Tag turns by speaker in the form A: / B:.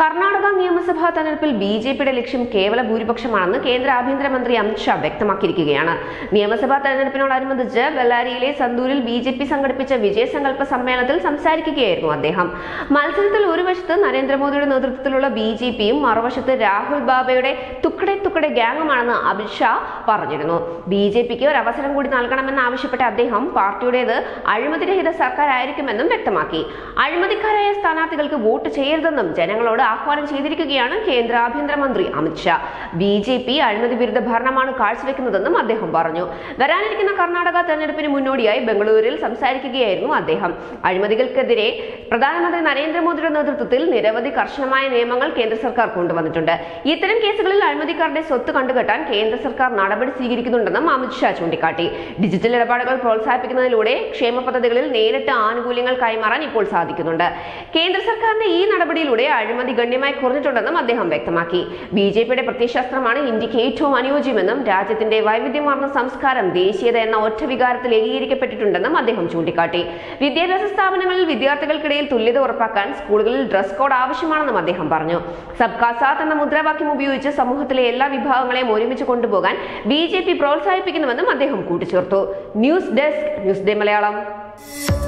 A: കർണാടക നിയമസഭാ തെരഞ്ഞെടുപ്പിൽ ബിജെപിയുടെ ലക്ഷ്യം കേവല ഭൂരിപക്ഷമാണെന്ന് കേന്ദ്ര ആഭ്യന്തരമന്ത്രി അമിത് ഷാ വ്യക്തമാക്കിയിരിക്കുകയാണ്. നിയമസഭാ തെരഞ്ഞെടുപ്പിനോടനുബന്ധിച്ച് ബെല്ലാരിയിലെ സന്തൂരിൽ ബിജെപി സംഘടിപ്പിച്ച വിജയസങ്കല്പ സമ്മേളനത്തിൽ സംസാരിക്കുകയായിരുന്നു അദ്ദേഹം. മത്സരത്തിൽ ഒരു വശത്ത് നരേന്ദ്രമോദിയുടെ നേതൃത്വത്തിലുള്ള ബിജെപിയും മറുവശത്ത് രാഹുൽ ബാബയുടെ തുക്കടെ തുക്കടെ ഗ്യാങ്ങുമാണെന്ന് അമിത് ഷാ പറഞ്ഞിരുന്നു. ബിജെപിക്ക് ഒരു അവസരം കൂടി നൽകണമെന്ന് ആവശ്യപ്പെട്ട അദ്ദേഹം പാർട്ടിയുടേത് അഴിമതിരഹിത സർക്കാരായിരിക്കുമെന്നും വ്യക്തമാക്കി. അഴിമതിക്കാരായ സ്ഥാനാർത്ഥികൾക്ക് വോട്ട് ചെയ്യരുതെന്നും ജനങ്ങളോട് ആഹ്വാനം ചെയ്തിരിക്കുകയാണ് കേന്ദ്ര ആഭ്യന്തരമന്ത്രി അമിത് ഷാ. ബിജെപി അഴിമതി വിരുദ്ധ ഭരണമാണ് കാഴ്ചവെക്കുന്നതെന്നും അദ്ദേഹം പറഞ്ഞു. വരാനിരിക്കുന്ന കർണാടക തെരഞ്ഞെടുപ്പിന് മുന്നോടിയായി ബംഗളൂരുവിൽ സംസാരിക്കുകയായിരുന്നു അദ്ദേഹം. അഴിമതികൾക്കെതിരെ പ്രധാനമന്ത്രി നരേന്ദ്രമോദിയുടെ നേതൃത്വത്തിൽ നിരവധി കർശനമായ നിയമങ്ങൾ കേന്ദ്ര സർക്കാർ കൊണ്ടുവന്നിട്ടുണ്ട്. ഇത്തരം കേസുകളിൽ അഴിമതിക്കാരുടെ സ്വത്ത് കണ്ടുകെട്ടാൻ കേന്ദ്ര സർക്കാർ നടപടി സ്വീകരിക്കുന്നുണ്ടെന്നും അമിത് ഷാ ചൂണ്ടിക്കാട്ടി. ഡിജിറ്റൽ ഇടപാടുകൾ പ്രോത്സാഹിപ്പിക്കുന്നതിലൂടെ ക്ഷേമ പദ്ധതികളിൽ നേരിട്ട് ആനുകൂല്യങ്ങൾ കൈമാറാൻ ഇപ്പോൾ സാധിക്കുന്നുണ്ട്. കേന്ദ്ര സർക്കാരിന്റെ ഈ നടപടിയിലൂടെ അഴിമതി ഗണ്യമായി കുറഞ്ഞിട്ടുണ്ടെന്നും അദ്ദേഹം വ്യക്തമാക്കി. ബിജെപിയുടെ പ്രത്യയശാസ്ത്രമാണ് ഇന്ത്യക്ക് ഏറ്റവും അനുയോജ്യമെന്നും രാജ്യത്തിന്റെ വൈവിധ്യമാർന്ന സംസ്കാരം ദേശീയത എന്ന ഒറ്റ വികാരത്തിൽ ഏകീകരിക്കപ്പെട്ടിട്ടുണ്ടെന്നും അദ്ദേഹം ചൂണ്ടിക്കാട്ടി. വിദ്യാഭ്യാസ സ്ഥാപനങ്ങളിൽ വിദ്യാർത്ഥികൾക്കിടയിൽ തുല്യത ഉറപ്പാക്കാൻ സ്കൂളുകളിൽ ഡ്രസ് കോഡ് ആവശ്യമാണെന്നും അദ്ദേഹം പറഞ്ഞു. സബ്കാ സാത്ത് എന്ന മുദ്രാവാക്യം ഉപയോഗിച്ച് സമൂഹത്തിലെ എല്ലാ വിഭാഗങ്ങളെയും ഒരുമിച്ച് കൊണ്ടുപോകാൻ ബിജെപി പ്രോത്സാഹിപ്പിക്കുന്നുവെന്നും അദ്ദേഹം കൂട്ടിച്ചേർത്തു. News desk, news day Malayalam.